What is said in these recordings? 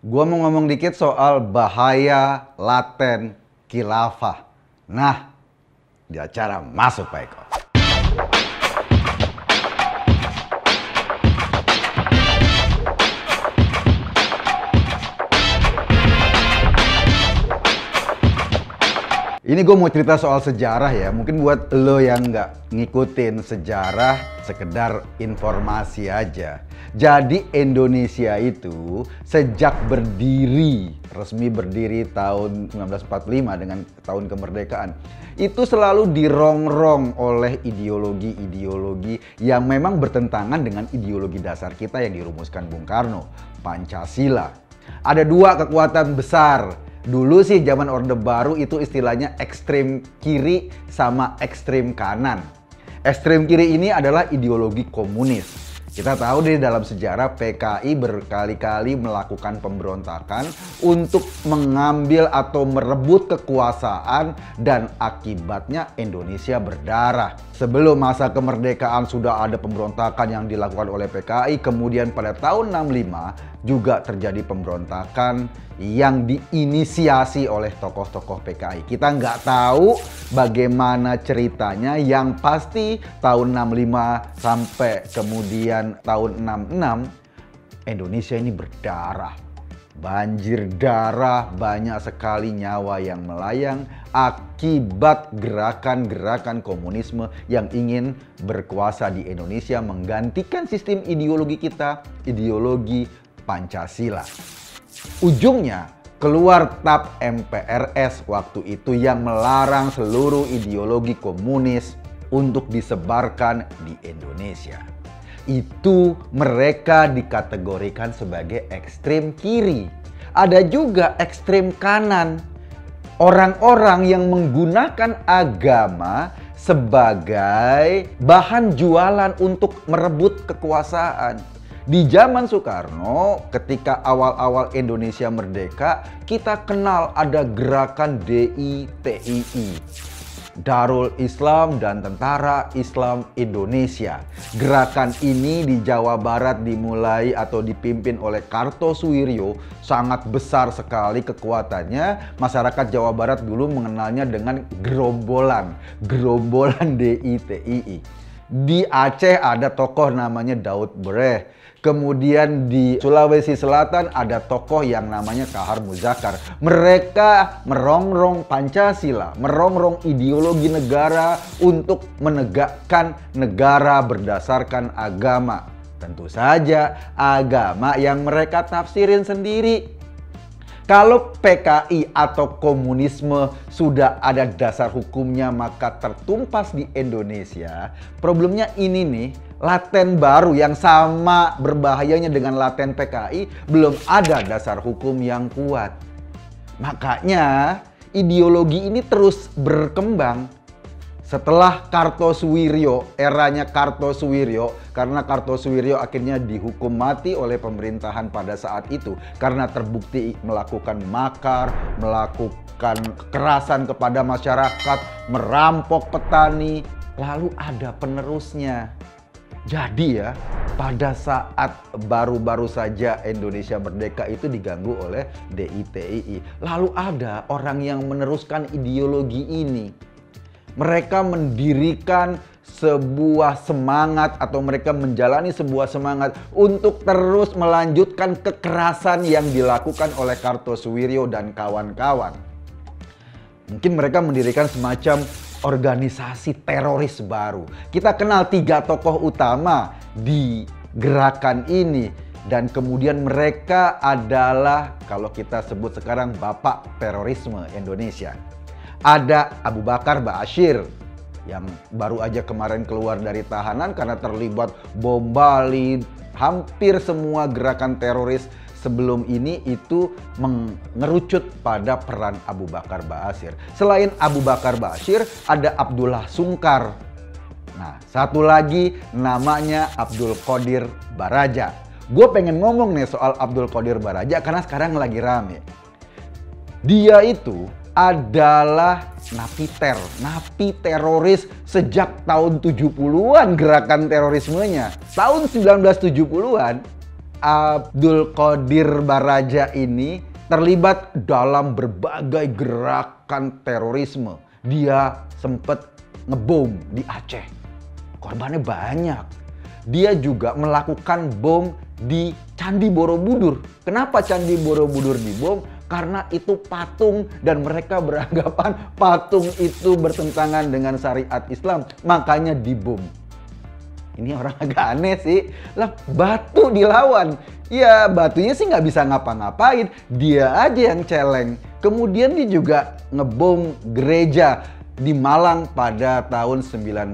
Gua mau ngomong dikit soal bahaya laten khilafah. Nah, di acara Masuk Pak Eko. Ini gue mau cerita soal sejarah ya. Mungkin buat lo yang nggak ngikutin sejarah, sekedar informasi aja. Jadi Indonesia itu sejak berdiri, resmi berdiri tahun 1945 dengan tahun kemerdekaan, itu selalu dirongrong oleh ideologi-ideologi yang memang bertentangan dengan ideologi dasar kita yang dirumuskan Bung Karno, Pancasila. Ada dua kekuatan besar. Dulu sih zaman Orde Baru itu istilahnya ekstrem kiri sama ekstrem kanan. Ekstrem kiri ini adalah ideologi komunis. Kita tahu di dalam sejarah PKI berkali-kali melakukan pemberontakan untuk mengambil atau merebut kekuasaan dan akibatnya Indonesia berdarah. Sebelum masa kemerdekaan sudah ada pemberontakan yang dilakukan oleh PKI, kemudian pada tahun 65 juga terjadi pemberontakan yang diinisiasi oleh tokoh-tokoh PKI. Kita nggak tahu bagaimana ceritanya, yang pasti tahun 65 sampai kemudian tahun 66 Indonesia ini berdarah. Banjir darah, banyak sekali nyawa yang melayang akibat gerakan-gerakan komunisme yang ingin berkuasa di Indonesia, menggantikan sistem ideologi kita, ideologi Pancasila. Ujungnya keluar TAP MPRS waktu itu yang melarang seluruh ideologi komunis untuk disebarkan di Indonesia. Itu mereka dikategorikan sebagai ekstrem kiri. Ada juga ekstrem kanan. Orang-orang yang menggunakan agama sebagai bahan jualan untuk merebut kekuasaan. Di zaman Soekarno, ketika awal-awal Indonesia merdeka, kita kenal ada gerakan DITII, Darul Islam dan Tentara Islam Indonesia. Gerakan ini di Jawa Barat dimulai atau dipimpin oleh Kartosuwiryo, sangat besar sekali kekuatannya. Masyarakat Jawa Barat dulu mengenalnya dengan gerombolan DITII. Di Aceh ada tokoh namanya Daud Bereh. Kemudian di Sulawesi Selatan ada tokoh yang namanya Kahar Muzakar. Mereka merongrong Pancasila, merongrong ideologi negara untuk menegakkan negara berdasarkan agama. Tentu saja agama yang mereka tafsirin sendiri. Kalau PKI atau komunisme sudah ada dasar hukumnya maka tertumpas di Indonesia. Problemnya ini nih, laten baru yang sama berbahayanya dengan laten PKI, belum ada dasar hukum yang kuat. Makanya ideologi ini terus berkembang. Setelah Kartosuwiryo, eranya Kartosuwiryo, karena Kartosuwiryo akhirnya dihukum mati oleh pemerintahan pada saat itu karena terbukti melakukan makar, melakukan kekerasan kepada masyarakat, merampok petani, lalu ada penerusnya. Jadi ya, pada saat baru-baru saja Indonesia merdeka itu diganggu oleh DITII. Lalu ada orang yang meneruskan ideologi ini. Mereka mendirikan sebuah semangat atau mereka menjalani sebuah semangat untuk terus melanjutkan kekerasan yang dilakukan oleh Kartosuwiryo dan kawan-kawan. Mungkin mereka mendirikan semacam organisasi teroris baru. Kita kenal 3 tokoh utama di gerakan ini. Dan kemudian mereka adalah, kalau kita sebut sekarang, bapak terorisme Indonesia. Ada Abu Bakar Ba'asyir yang baru aja kemarin keluar dari tahanan karena terlibat bom Bali. Hampir semua gerakan teroris sebelum ini itu mengerucut pada peran Abu Bakar Ba'asyir. Selain Abu Bakar Ba'asyir, ada Abdullah Sungkar. Nah, satu lagi namanya Abdul Qodir Baraja. Gue pengen ngomong nih soal Abdul Qodir Baraja karena sekarang lagi rame. Dia itu adalah napi teroris sejak tahun 70-an gerakan terorismenya. Tahun 1970-an Abdul Qodir Baraja ini terlibat dalam berbagai gerakan terorisme. Dia sempat ngebom di Aceh. Korbannya banyak. Dia juga melakukan bom di Candi Borobudur. Kenapa Candi Borobudur dibom? Karena itu patung dan mereka beranggapan patung itu bertentangan dengan syariat Islam. Makanya dibom. Ini orang agak aneh sih. Lah, batu dilawan. Ya, batunya sih nggak bisa ngapa-ngapain. Dia aja yang celeng. Kemudian dia juga ngebom gereja di Malang pada tahun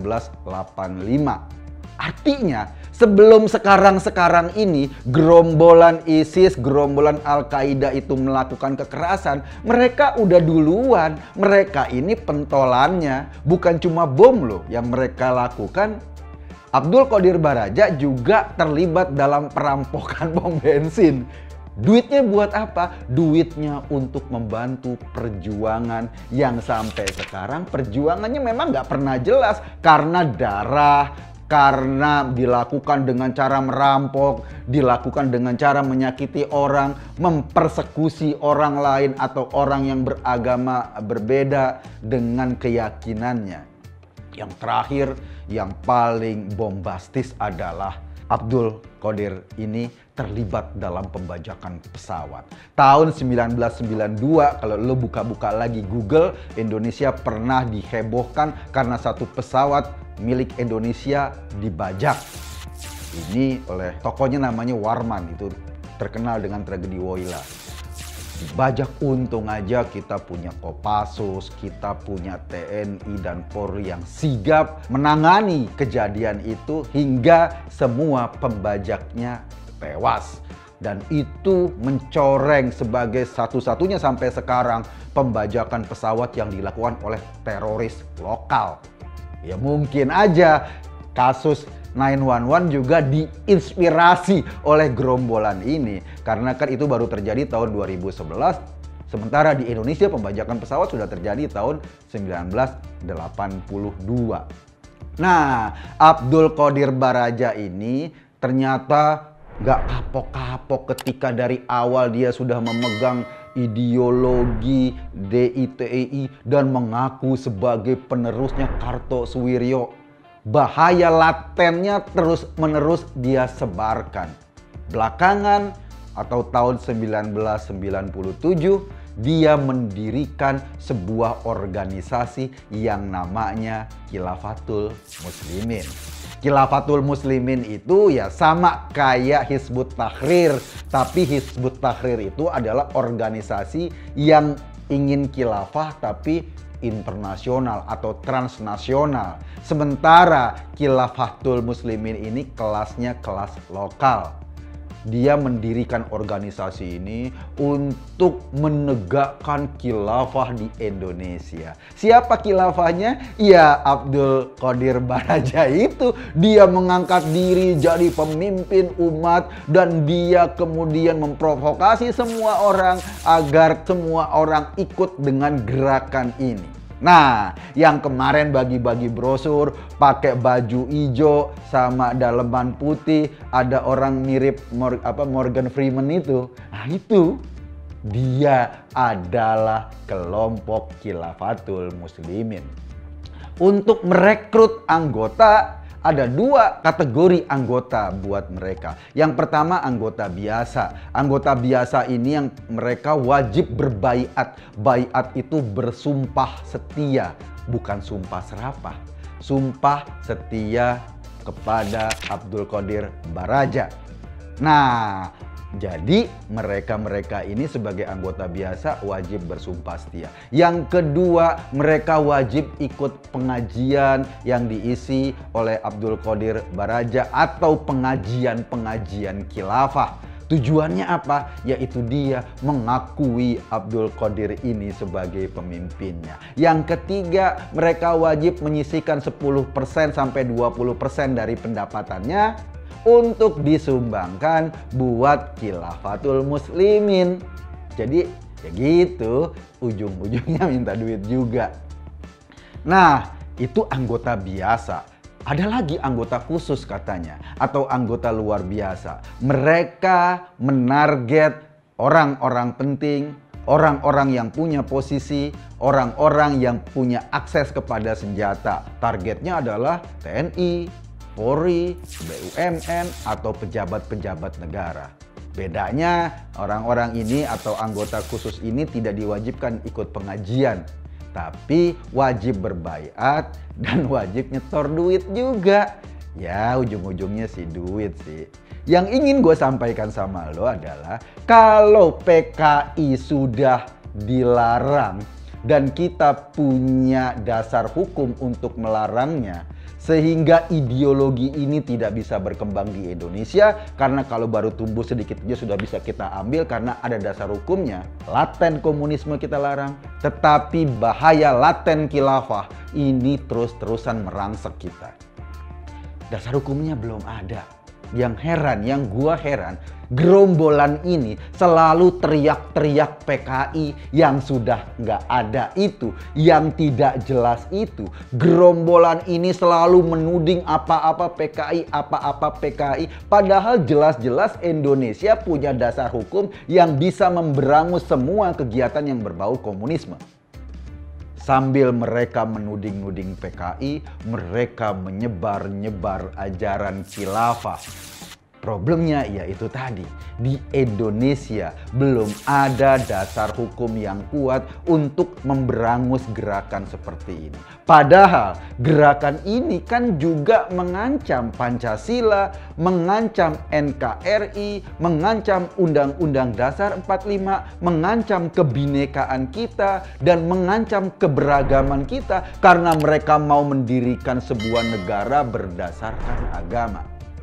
1985. Artinya, sebelum sekarang ini gerombolan ISIS, gerombolan Al-Qaeda itu melakukan kekerasan, mereka udah duluan. Mereka ini pentolannya. Bukan cuma bom loh yang mereka lakukan. Abdul Qodir Baraja juga terlibat dalam perampokan bom bensin. Duitnya buat apa? Duitnya untuk membantu perjuangan yang sampai sekarang perjuangannya memang nggak pernah jelas karena darah, karena dilakukan dengan cara merampok, dilakukan dengan cara menyakiti orang, mempersekusi orang lain atau orang yang beragama berbeda dengan keyakinannya. Yang terakhir, yang paling bombastis adalah Abdul Qodir ini terlibat dalam pembajakan pesawat. Tahun 1992, kalau lo buka-buka lagi Google, Indonesia pernah dihebohkan karena satu pesawat milik Indonesia dibajak. Ini oleh tokonya namanya Warman, itu terkenal dengan tragedi Woyla. Dibajak, untung aja kita punya Kopassus, kita punya TNI dan Polri yang sigap menangani kejadian itu hingga semua pembajaknya tewas. Dan itu mencoreng sebagai satu-satunya sampai sekarang pembajakan pesawat yang dilakukan oleh teroris lokal. Ya mungkin aja kasus 911 juga diinspirasi oleh gerombolan ini. Karena kan itu baru terjadi tahun 2011. Sementara di Indonesia pembajakan pesawat sudah terjadi tahun 1982. Nah, Abdul Qodir Baraja ini ternyata gak kapok-kapok ketika dari awal dia sudah memegang ideologi DITII dan mengaku sebagai penerusnya Kartosuwiryo. Bahaya latennya terus-menerus dia sebarkan. Belakangan atau tahun 1997 dia mendirikan sebuah organisasi yang namanya Khilafatul Muslimin. Khilafatul Muslimin itu ya sama kayak Hizbut Tahrir, tapi Hizbut Tahrir itu adalah organisasi yang ingin khilafah tapi internasional atau transnasional. Sementara Khilafatul Muslimin ini kelasnya kelas lokal. Dia mendirikan organisasi ini untuk menegakkan khilafah di Indonesia. Siapa khilafahnya? Ya Abdul Qodir Baraja itu. Dia mengangkat diri jadi pemimpin umat dan dia kemudian memprovokasi semua orang agar semua orang ikut dengan gerakan ini. Nah, yang kemarin bagi-bagi brosur pakai baju hijau sama daleman putih, ada orang mirip Morgan Freeman itu. Nah, itu dia adalah kelompok Khilafatul Muslimin. Untuk merekrut anggota ada dua kategori anggota buat mereka. Yang pertama anggota biasa. Anggota biasa ini yang mereka wajib berbaiat. Baiat itu bersumpah setia, bukan sumpah serapah. Sumpah setia kepada Abdul Qodir Baraja. Nah, jadi mereka ini sebagai anggota biasa wajib bersumpah setia. Yang kedua, mereka wajib ikut pengajian yang diisi oleh Abdul Qodir Baraja atau pengajian-pengajian khilafah. Tujuannya apa? Yaitu dia mengakui Abdul Qodir ini sebagai pemimpinnya. Yang ketiga, mereka wajib menyisihkan 10% sampai 20% dari pendapatannya untuk disumbangkan buat Khilafatul Muslimin. Jadi ya gitu, ujung-ujungnya minta duit juga. Nah, itu anggota biasa. Ada lagi anggota khusus katanya, atau anggota luar biasa. Mereka menarget orang-orang penting, orang-orang yang punya posisi, orang-orang yang punya akses kepada senjata. Targetnya adalah TNI, Polri, BUMN, atau pejabat-pejabat negara. Bedanya, orang-orang ini atau anggota khusus ini tidak diwajibkan ikut pengajian, tapi wajib berbaiat dan wajib nyetor duit juga. Ya, ujung-ujungnya sih duit sih. Yang ingin gue sampaikan sama lo adalah kalau PKI sudah dilarang dan kita punya dasar hukum untuk melarangnya, sehingga ideologi ini tidak bisa berkembang di Indonesia, karena kalau baru tumbuh sedikit aja sudah bisa kita ambil karena ada dasar hukumnya. Laten komunisme kita larang, tetapi bahaya laten khilafah ini terus-terusan merangsek kita. Dasar hukumnya belum ada. Yang heran, yang gua heran, gerombolan ini selalu teriak-teriak PKI yang sudah nggak ada itu, yang tidak jelas itu. Gerombolan ini selalu menuding apa-apa PKI, padahal jelas-jelas Indonesia punya dasar hukum yang bisa memberangus semua kegiatan yang berbau komunisme. Sambil mereka menuding-nuding PKI, mereka menyebar-nyebar ajaran khilafah. Problemnya ya itu tadi, di Indonesia belum ada dasar hukum yang kuat untuk memberangus gerakan seperti ini. Padahal gerakan ini kan juga mengancam Pancasila, mengancam NKRI, mengancam Undang-Undang Dasar 45, mengancam kebinekaan kita, dan mengancam keberagaman kita karena mereka mau mendirikan sebuah negara berdasarkan agama.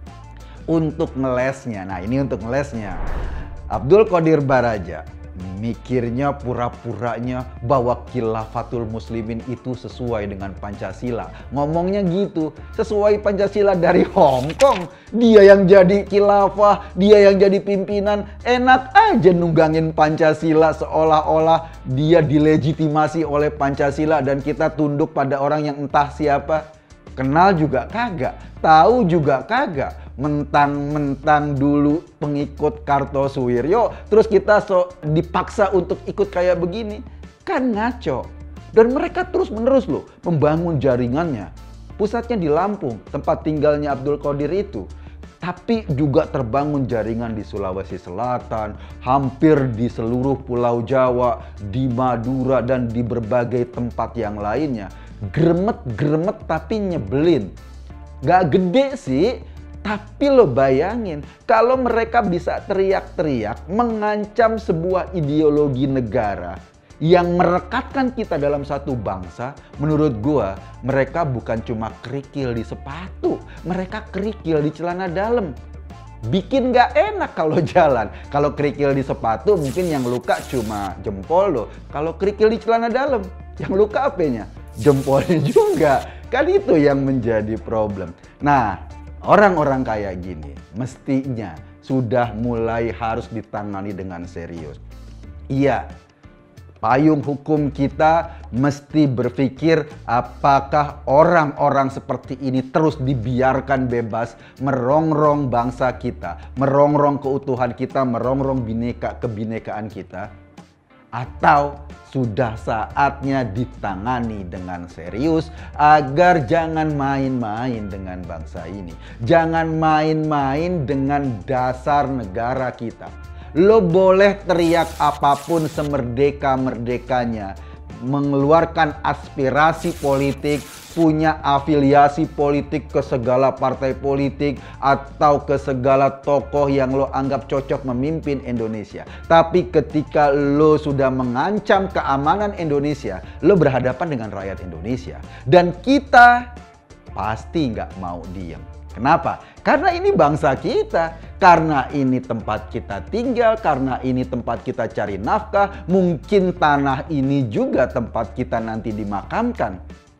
Untuk ngelesnya, nah ini untuk ngelesnya, Abdul Qodir Baraja mikirnya pura-puranya bahwa khilafatul muslimin itu sesuai dengan Pancasila. Ngomongnya gitu, sesuai Pancasila dari Hong Kong. Dia yang jadi khilafah, dia yang jadi pimpinan. Enak aja nunggangin Pancasila seolah-olah dia dilegitimasi oleh Pancasila dan kita tunduk pada orang yang entah siapa. Kenal juga kagak, tahu juga kagak. Mentang-mentang dulu pengikut Kartosuwiryo, terus kita dipaksa untuk ikut kayak begini. Kan ngaco. Dan mereka terus-menerus loh membangun jaringannya. Pusatnya di Lampung, tempat tinggalnya Abdul Qodir itu. Tapi juga terbangun jaringan di Sulawesi Selatan, hampir di seluruh Pulau Jawa, di Madura, dan di berbagai tempat yang lainnya. Gremet-gremet tapi nyebelin. Gak gede sih, tapi lo bayangin kalau mereka bisa teriak-teriak mengancam sebuah ideologi negara yang merekatkan kita dalam satu bangsa. Menurut gua mereka bukan cuma kerikil di sepatu, mereka kerikil di celana dalam. Bikin gak enak kalau jalan. Kalau kerikil di sepatu mungkin yang luka cuma jempol lo. Kalau kerikil di celana dalam, yang luka apanya? Jempolnya juga. Kan itu yang menjadi problem. Nah, orang-orang kayak gini mestinya sudah mulai harus ditangani dengan serius. Iya, payung hukum kita mesti berpikir apakah orang-orang seperti ini terus dibiarkan bebas merongrong bangsa kita, merongrong keutuhan kita, merongrong kebinekaan kita, atau sudah saatnya ditangani dengan serius agar jangan main-main dengan bangsa ini. Jangan main-main dengan dasar negara kita. Lo boleh teriak apapun semerdeka-merdekanya, mengeluarkan aspirasi politik, punya afiliasi politik ke segala partai politik atau ke segala tokoh yang lo anggap cocok memimpin Indonesia. Tapi ketika lo sudah mengancam keamanan Indonesia, lo berhadapan dengan rakyat Indonesia. Dan kita pasti nggak mau diam. Kenapa? Karena ini bangsa kita, karena ini tempat kita tinggal, karena ini tempat kita cari nafkah, mungkin tanah ini juga tempat kita nanti dimakamkan.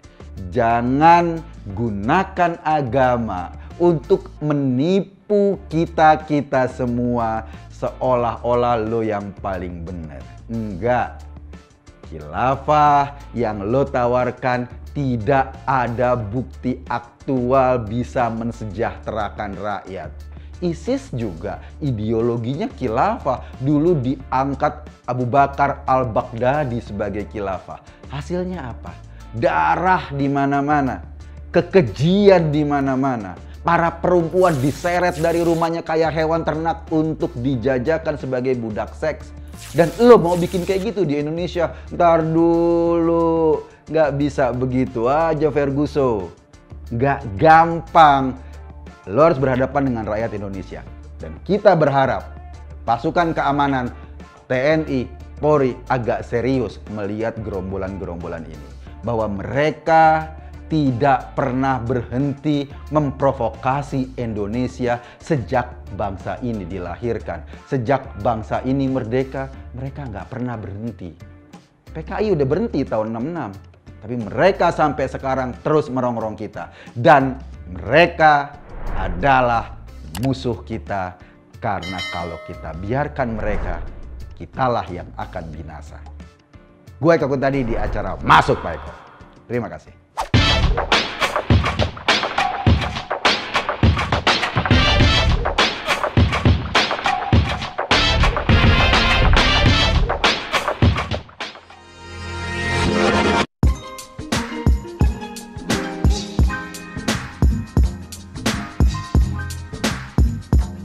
Jangan gunakan agama untuk menipu kita semua seolah-olah lo yang paling benar. Enggak. Khilafah yang lo tawarkan tidak ada bukti aktual bisa mensejahterakan rakyat. ISIS juga ideologinya khilafah. Dulu diangkat Abu Bakar al-Baghdadi sebagai khilafah. Hasilnya apa? Darah di mana-mana, kekejian di mana-mana. Para perempuan diseret dari rumahnya kayak hewan ternak untuk dijajakan sebagai budak seks. Dan lo mau bikin kayak gitu di Indonesia? Ntar dulu, nggak bisa begitu aja Ferguson. Nggak gampang. Lo harus berhadapan dengan rakyat Indonesia. Dan kita berharap pasukan keamanan TNI, Polri agak serius melihat gerombolan-gerombolan ini. Bahwa mereka tidak pernah berhenti memprovokasi Indonesia sejak bangsa ini dilahirkan. Sejak bangsa ini merdeka, mereka nggak pernah berhenti. PKI udah berhenti tahun 66, tapi mereka sampai sekarang terus merongrong kita. Dan mereka adalah musuh kita, karena kalau kita biarkan mereka, kitalah yang akan binasa. Gue Eko tadi di acara Masuk Pak Eko. Terima kasih.